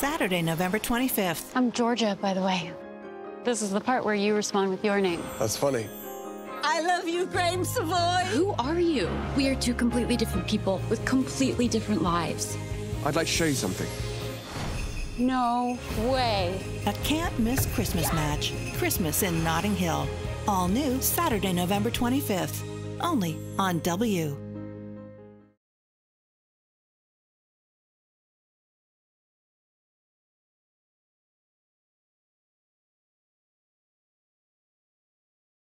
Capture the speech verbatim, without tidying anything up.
Saturday, November twenty-fifth. I'm Georgia, by the way. This is the part where you respond with your name. That's funny. I love you, Graham Savoy. Who are you? We are two completely different people with completely different lives. I'd like to show you something. No way. A can't-miss Christmas match. Christmas in Notting Hill. All new Saturday, November twenty-fifth. Only on W.